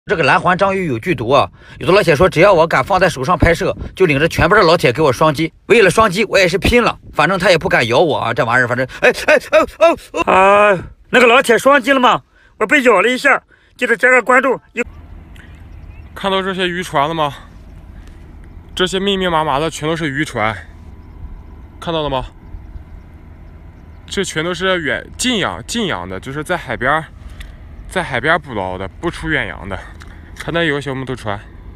这个蓝环章鱼有剧毒啊！有的老铁说，只要我敢放在手上拍摄，就领着全部的老铁给我双击。为了双击，我也是拼了，反正他也不敢咬我啊！这玩意儿，反正那个老铁双击了吗？我被咬了一下，记得加个关注。 看到这些渔船了吗？这些密密麻麻的全都是渔船，看到了吗？这全都是近洋的，就是在海边捕捞的，不出远洋的。看那有个小木头船。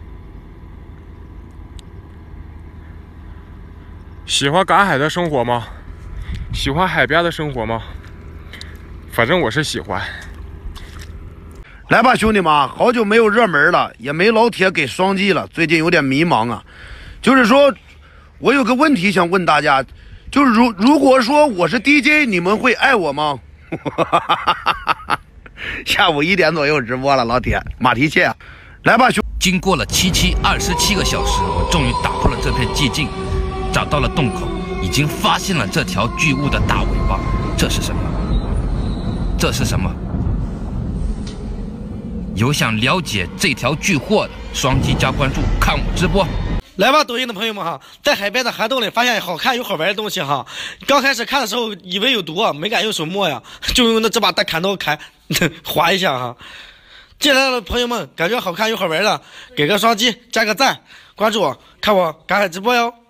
喜欢赶海的生活吗？喜欢海边的生活吗？反正我是喜欢。 来吧，兄弟们，好久没有热门了，也没老铁给双击了，最近有点迷茫啊。就是说，我有个问题想问大家，就是如果说我是 DJ， 你们会爱我吗？下午1点左右直播了，老铁，马蹄蟹，来吧，兄。 经过了27个小时，我终于打破了这片寂静，找到了洞口，已经发现了这条巨物的大尾巴。这是什么？这是什么？有想了解这条巨货的，双击加关注，看我直播。 来吧，抖音的朋友们哈，在海边的涵洞里发现好看又好玩的东西哈。刚开始看的时候以为有毒，没敢用手摸呀，就用这把大砍刀砍，划一下哈。进来的朋友们，感觉好看又好玩的，给个双击，加个赞，关注我，看我赶海直播哟。